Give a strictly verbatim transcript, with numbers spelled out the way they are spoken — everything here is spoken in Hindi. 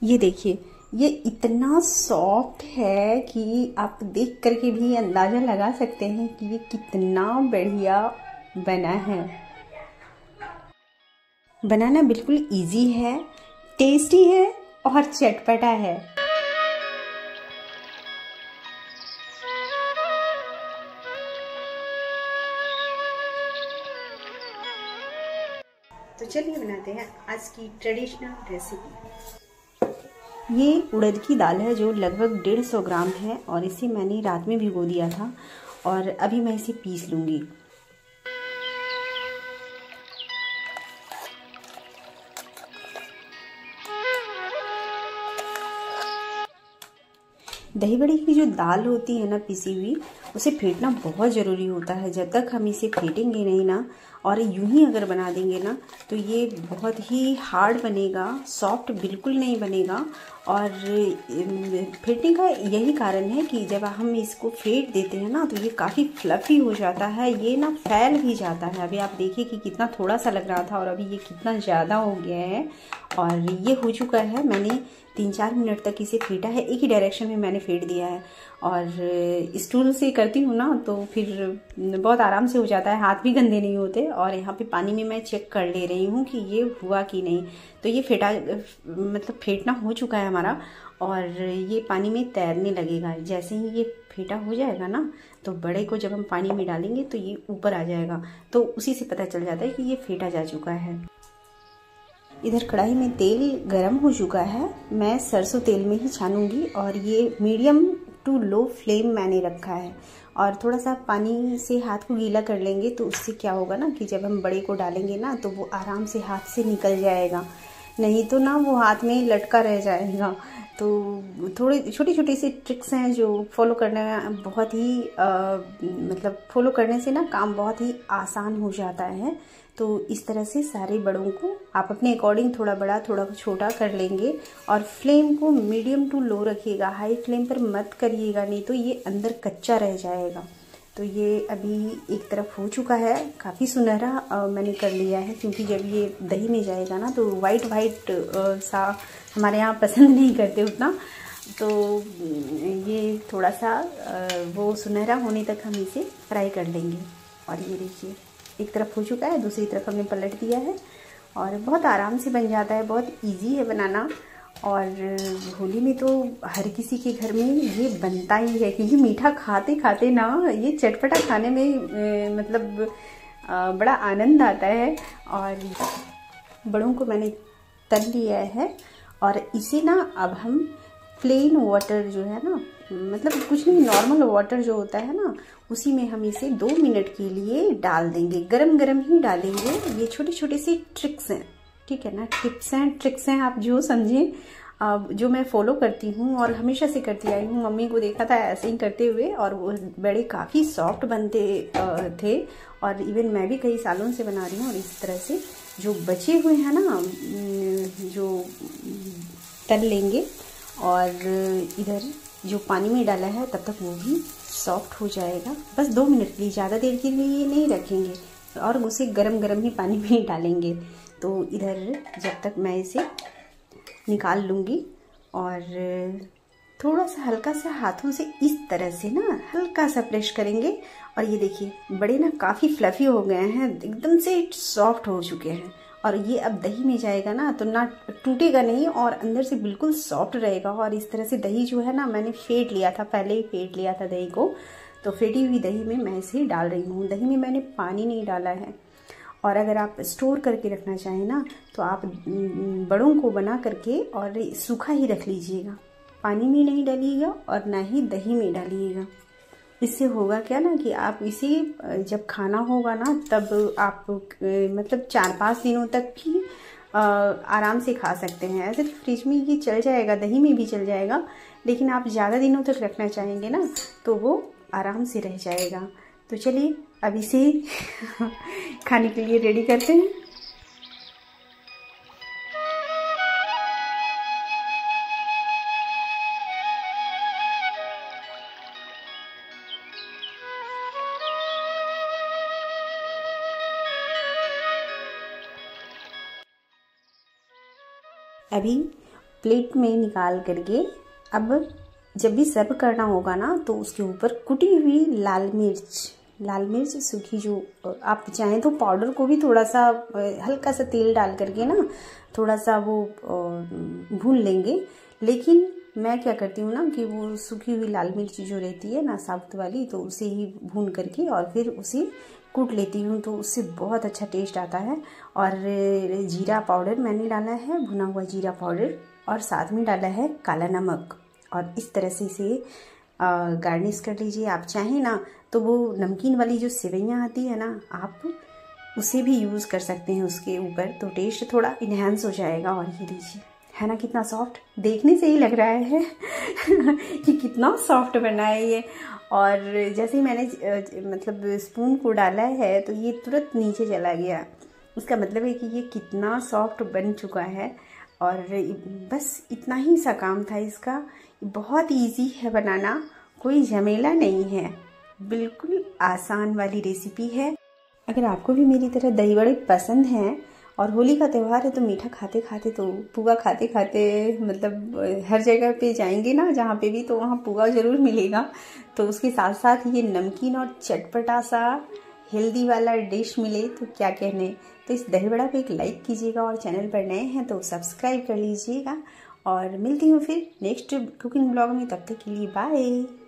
ये देखिए, ये इतना सॉफ्ट है कि आप देख करके भी अंदाज़ा लगा सकते हैं कि ये कितना बढ़िया बना है। बनाना बिल्कुल इजी है, टेस्टी है और चटपटा है। तो चलिए बनाते हैं आज की ट्रेडिशनल रेसिपी। ये उड़द की दाल है जो लगभग डेढ़ सौ ग्राम है और इसे मैंने रात में भिगो दिया था और अभी मैं इसे पीस लूँगी। दही बड़े की जो दाल होती है ना पिसी हुई, उसे फेंटना बहुत ज़रूरी होता है। जब तक हम इसे फेंटेंगे नहीं ना और यूं ही अगर बना देंगे ना तो ये बहुत ही हार्ड बनेगा, सॉफ्ट बिल्कुल नहीं बनेगा। और फेंटने का यही कारण है कि जब हम इसको फेंट देते हैं ना तो ये काफ़ी फ्लफ़ी हो जाता है, ये ना फैल भी जाता है। अभी आप देखिए कि कितना थोड़ा सा लग रहा था और अभी ये कितना ज़्यादा हो गया है और ये हो चुका है। मैंने तीन चार मिनट तक इसे फेंटा है, एक ही डायरेक्शन में मैंने फेंट दिया है। और स्टूल से करती हूँ ना तो फिर बहुत आराम से हो जाता है, हाथ भी गंदे नहीं होते। और यहाँ पे पानी में मैं चेक कर ले रही हूँ कि ये हुआ कि नहीं। तो ये फेंटा मतलब फेंटना हो चुका है हमारा और ये पानी में तैरने लगेगा। जैसे ही ये फेंटा हो जाएगा ना तो बड़े को जब हम पानी में डालेंगे तो ये ऊपर आ जाएगा, तो उसी से पता चल जाता है कि ये फेंटा जा चुका है। इधर कढ़ाई में तेल गरम हो चुका है, मैं सरसों तेल में ही छानूंगी और ये मीडियम टू लो फ्लेम मैंने रखा है। और थोड़ा सा पानी से हाथ को गीला कर लेंगे तो उससे क्या होगा ना कि जब हम बड़े को डालेंगे ना तो वो आराम से हाथ से निकल जाएगा, नहीं तो ना वो हाथ में लटका रह जाएगा। तो थोड़ी छोटी छोटी सी ट्रिक्स हैं जो फॉलो करने में बहुत ही आ, मतलब फॉलो करने से ना काम बहुत ही आसान हो जाता है। तो इस तरह से सारे बड़ों को आप अपने अकॉर्डिंग थोड़ा बड़ा थोड़ा छोटा कर लेंगे और फ्लेम को मीडियम टू लो रखिएगा, हाई फ्लेम पर मत करिएगा, नहीं तो ये अंदर कच्चा रह जाएगा। तो ये अभी एक तरफ हो चुका है, काफ़ी सुनहरा मैंने कर लिया है, क्योंकि जब ये दही में जाएगा ना तो वाइट वाइट सा हमारे यहाँ पसंद नहीं करते उतना। तो ये थोड़ा सा वो सुनहरा होने तक हम इसे फ्राई कर लेंगे। और ये देखिए एक तरफ हो चुका है, दूसरी तरफ हमने पलट दिया है और बहुत आराम से बन जाता है, बहुत इजी है बनाना। और होली में तो हर किसी के घर में ये बनता ही है, क्योंकि मीठा खाते खाते ना ये चटपटा खाने में ए, मतलब आ, बड़ा आनंद आता है। और बड़ों को मैंने तल लिया है और इसे ना अब हम प्लेन वाटर जो है ना, मतलब कुछ नहीं, नॉर्मल वाटर जो होता है ना उसी में हम इसे दो मिनट के लिए डाल देंगे, गरम गरम ही डालेंगे। ये छोटे छोटे से ट्रिक्स हैं, ठीक है ना, टिप्स हैं ट्रिक्स हैं, आप जो समझें, जो मैं फॉलो करती हूँ और हमेशा से करती आई हूँ। मम्मी को देखा था ऐसे ही करते हुए और वो बड़े काफ़ी सॉफ्ट बनते थे और इवन मैं भी कई सालों से बना रही हूँ। और इस तरह से जो बचे हुए हैं ना जो तल लेंगे और इधर जो पानी में डाला है तब तक वो भी सॉफ्ट हो जाएगा। बस दो मिनट के लिए, ज़्यादा देर के लिए नहीं रखेंगे और उसे गरम गरम ही पानी में ही डालेंगे। तो इधर जब तक मैं इसे निकाल लूँगी और थोड़ा सा हल्का सा हाथों से इस तरह से ना हल्का सा प्रेस करेंगे और ये देखिए बड़े ना काफ़ी फ्लफ़ी हो गए हैं, एकदम से सॉफ्ट हो चुके हैं। और ये अब दही में जाएगा ना तो ना टूटेगा नहीं और अंदर से बिल्कुल सॉफ्ट रहेगा। और इस तरह से दही जो है ना मैंने फेंट लिया था, पहले ही फेंट लिया था दही को, तो फेंटी हुई दही में मैं इसे डाल रही हूँ। दही में मैंने पानी नहीं डाला है। और अगर आप स्टोर करके रखना चाहें ना तो आप बड़ों को बना करके और सूखा ही रख लीजिएगा, पानी में नहीं डालिएगा और ना ही दही में डालिएगा। इससे होगा क्या ना कि आप इसे जब खाना होगा ना तब आप मतलब चार पाँच दिनों तक भी आराम से खा सकते हैं। ऐसे तो फ्रिज में ये चल जाएगा, दही में भी चल जाएगा, लेकिन आप ज़्यादा दिनों तक रखना चाहेंगे ना तो वो आराम से रह जाएगा। तो चलिए अब इसे खाने के लिए रेडी करते हैं। अभी प्लेट में निकाल करके अब जब भी सर्व करना होगा ना तो उसके ऊपर कुटी हुई लाल मिर्च लाल मिर्च सूखी, जो आप चाहें तो पाउडर को भी थोड़ा सा हल्का सा तेल डाल करके ना थोड़ा सा वो भून लेंगे। लेकिन मैं क्या करती हूँ ना कि वो सूखी हुई लाल मिर्च जो रहती है ना साबुत वाली, तो उसे ही भून करके और फिर उसे कूट लेती हूँ, तो उससे बहुत अच्छा टेस्ट आता है। और जीरा पाउडर मैंने डाला है, भुना हुआ जीरा पाउडर, और साथ में डाला है काला नमक। और इस तरह से इसे गार्निश कर लीजिए। आप चाहें ना तो वो नमकीन वाली जो सेवइयाँ आती है ना, आप उसे भी यूज़ कर सकते हैं उसके ऊपर, तो टेस्ट थोड़ा इन्हेंस हो जाएगा। और ये लीजिए, है ना कितना सॉफ्ट, देखने से ही लग रहा है कि कितना सॉफ्ट बना है ये। और जैसे ही मैंने मतलब स्पून को डाला है तो ये तुरंत नीचे चला गया, इसका मतलब है कि ये कितना सॉफ्ट बन चुका है। और बस इतना ही सा काम था इसका। बहुत इजी है बनाना, कोई झमेला नहीं है, बिल्कुल आसान वाली रेसिपी है। अगर आपको भी मेरी तरह दही बड़े पसंद हैं और होली का त्यौहार है तो मीठा खाते खाते तो पुआ खाते खाते मतलब हर जगह पे जाएंगे ना जहाँ पे भी, तो वहाँ पुआ ज़रूर मिलेगा। तो उसके साथ साथ ये नमकीन और चटपटा सा हेल्दी वाला डिश मिले तो क्या कहने। तो इस दही बड़ा को एक लाइक कीजिएगा और चैनल पर नए हैं तो सब्सक्राइब कर लीजिएगा। और मिलती हूँ फिर नेक्स्ट कुकिंग ब्लॉग में, तब तक के लिए बाय।